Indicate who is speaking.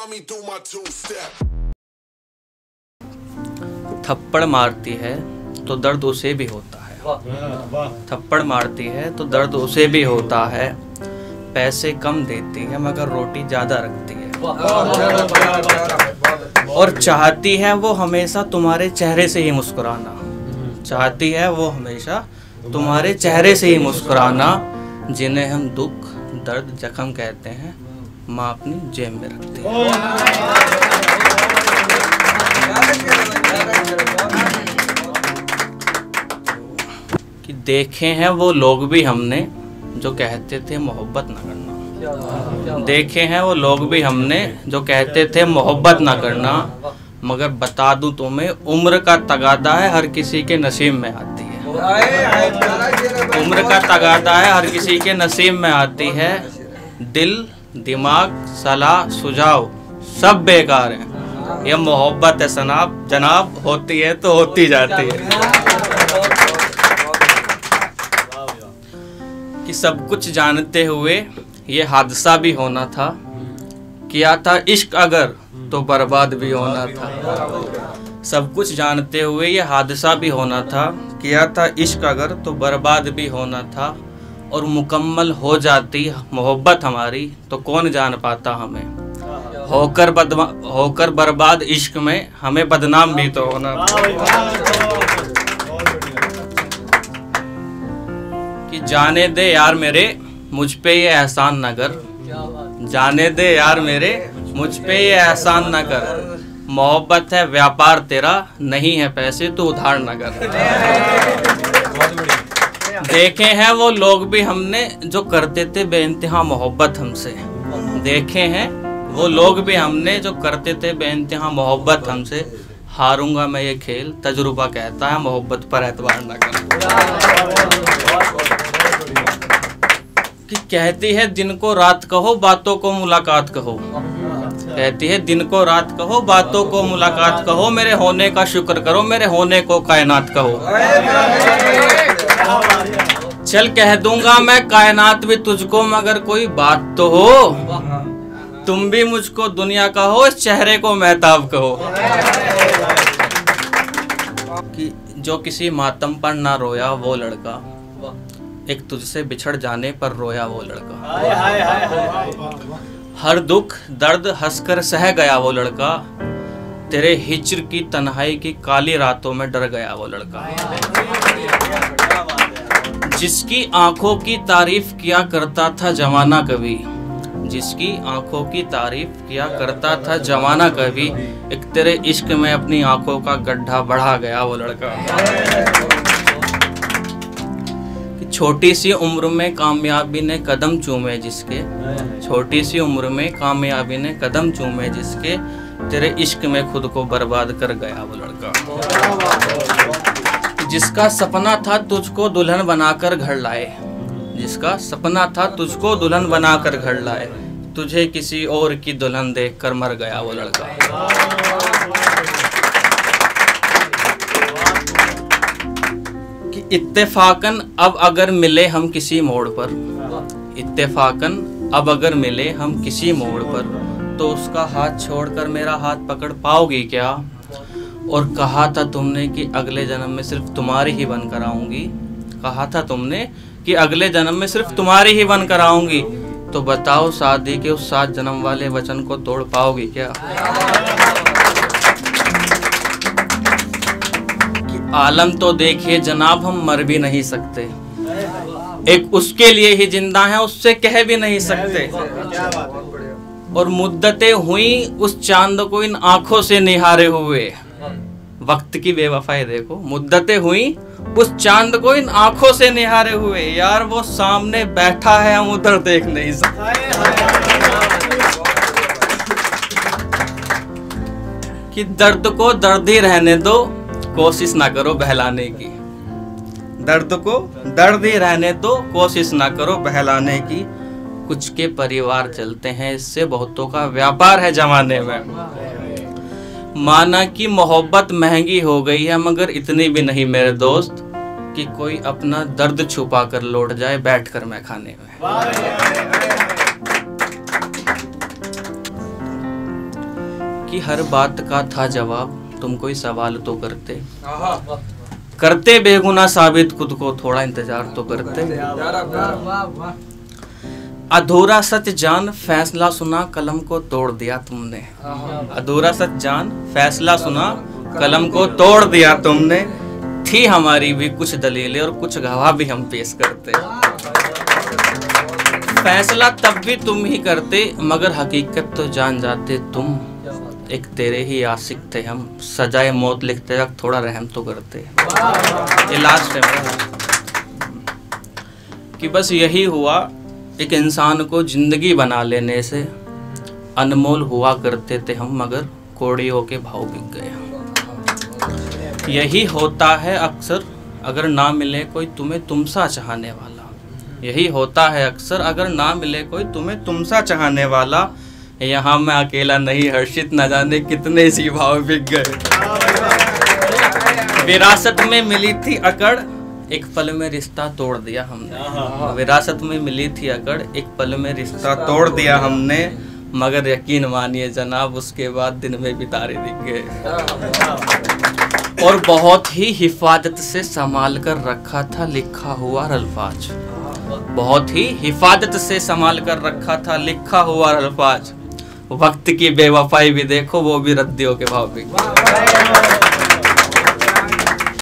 Speaker 1: थप्पड़ मारती है तो दर्द उसे भी होता है, थप्पड़ मारती है तो दर्द उसे भी होता है, पैसे कम देती है मगर रोटी ज्यादा रखती है, और चाहती है वो हमेशा तुम्हारे चेहरे से ही मुस्कुराना, चाहती है वो हमेशा तुम्हारे चेहरे से ही मुस्कुराना, जिन्हें हम दुख दर्द जख्म कहते हैं माँ अपनी जेब में रखती है। कि देखे हैं वो लोग भी हमने जो कहते थे मोहब्बत ना करना, देखे हैं वो लोग भी हमने जो कहते थे मोहब्बत ना करना, मगर बता दूं तुम्हें उम्र का तगादा है हर किसी के नसीब में आती है, उम्र का तगादा है हर किसी के नसीब में आती है, दिल दिमाग सलाह सुझाव सब बेकार है, ये मोहब्बत है सनाब जनाब, होती है तो होती जाती है। कि सब कुछ जानते हुए ये हादसा भी होना था, किया था इश्क अगर तो बर्बाद भी होना था, सब कुछ जानते हुए ये हादसा भी होना था, किया था इश्क अगर तो बर्बाद भी होना था, और मुकम्मल हो जाती मोहब्बत हमारी तो कौन जान पाता हमें, होकर बर्बाद इश्क में हमें बदनाम भी तो होना था। कि जाने दे यार मेरे मुझ पे ये एहसान न कर, जाने दे यार मेरे मुझ पे ये एहसान न कर, मोहब्बत है व्यापार तेरा नहीं है पैसे तो उधार न कर। देखे हैं वो लोग भी हमने जो करते थे बेइंतहा मोहब्बत हमसे, देखे हैं वो लोग भी हमने जो करते थे बेइंतहा मोहब्बत हमसे, हारूंगा मैं ये खेल तजुर्बा कहता है मोहब्बत पर एतबार न कर। कि कहती है दिन को रात कहो बातों को मुलाकात कहो, कहती है दिन को रात कहो बातों को मुलाकात कहो, मेरे होने का शुक्र करो मेरे होने को कायनात कहो, चल कह दूंगा मैं कायनात भी तुझको मगर कोई बात तो हो, तुम भी मुझको दुनिया का हो इस चेहरे को महताब कहो। कि जो किसी मातम पर ना रोया वो लड़का, एक तुझसे बिछड़ जाने पर रोया वो लड़का, हर दुख दर्द हंसकर सह गया वो लड़का, तेरे हिज्र की तन्हाई की काली रातों में डर गया वो लड़का, जिसकी आंखों की तारीफ किया करता था जमाना कभी, जिसकी आंखों की तारीफ किया करता था जमाना कभी, एक तेरे इश्क में अपनी आंखों का गड्ढा बढ़ा गया वो लड़का। छोटी सी उम्र में कामयाबी ने कदम चूमे जिसके, छोटी सी उम्र में कामयाबी ने कदम चूमे जिसके, तेरे इश्क में खुद को बर्बाद कर गया वो लड़का, जिसका सपना था तुझको दुल्हन बनाकर घर लाए, जिसका सपना था तुझको दुल्हन बनाकर घर लाए, तुझे किसी और की दुल्हन देखकर मर गया वो लड़का। कि इत्तेफाकन अब अगर मिले हम किसी मोड़ पर, इत्तेफाकन अब अगर मिले हम किसी मोड़ पर, तो उसका हाथ छोड़कर मेरा हाथ पकड़ पाओगी क्या, और कहा था तुमने कि अगले जन्म में सिर्फ तुम्हारी ही बनकर आऊंगी, कहा था तुमने कि अगले जन्म में सिर्फ तुम्हारी ही बनकर आऊंगी, तो बताओ शादी के उस 7 जन्म वाले वचन को तोड़ पाओगी क्या। कि आलम तो देखिए जनाब हम मर भी नहीं सकते, एक उसके लिए ही जिंदा है उससे कह भी नहीं सकते, और मुद्दतें हुई उस चांद को इन आंखों से निहारे हुए, वक्त की बेवफाई देखो, मुद्दतें हुई उस चांद को इन आंखों से निहारे हुए, यार वो सामने बैठा है हम उधर देख नहीं सकते। कि दर्द को दर्द ही रहने दो कोशिश ना करो बहलाने की, दर्द को दर्द ही रहने दो कोशिश ना करो बहलाने की, कुछ के परिवार चलते हैं इससे बहुतों का व्यापार है जमाने में, माना कि मोहब्बत महंगी हो गई है मगर इतनी भी नहीं मेरे दोस्त, कि कोई अपना दर्द छुपा कर लौट जाए बैठकर मैं खाने में। कि हर बात का था जवाब, तुम कोई सवाल तो करते, करते बेगुनाह साबित खुद को, थोड़ा इंतजार तो करते। अधूरा सच जान फैसला सुना, कलम को तोड़ दिया तुमने। अधूरा सच जान फैसला सुना, कलम को तोड़ दिया तुमने। थी हमारी भी कुछ दलीलें और कुछ गवाह भी हम पेश करते। फैसला तब भी तुम ही करते, मगर हकीकत तो जान जाते तुम। एक तेरे ही आशिक थे हम, सजाए मौत लिखते वक्त थोड़ा रहम तो करते। ये लास्ट है मेरा कि बस यही हुआ, एक इंसान को जिंदगी बना लेने से। अनमोल हुआ करते थे हम, मगर कौड़ियों के भाव बिक गए। यही होता है अक्सर अगर ना मिले कोई तुम्हें तुमसा चाहने वाला। यही होता है अक्सर अगर ना मिले कोई तुम्हें तुमसा चाहने वाला। यहाँ मैं अकेला नहीं हर्षित, न जाने कितने इसी भाव बिक गए। विरासत में मिली थी अकड़, एक पल में रिश्ता तोड़ दिया हमने। विरासत में मिली थी अकड़, एक पल में रिश्ता तोड़ दिया हमने। मगर यकीन मानिए जनाब, उसके बाद दिन में भी तारे दिख गए। और बहुत ही हिफाजत से संभाल कर रखा था लिखा हुआ अल्फाज। बहुत ही हिफाजत से संभाल कर रखा था लिखा हुआ अल्फाज। वक्त की बेवफाई भी देखो, वो भी रद्दियों के भाव बिक गए।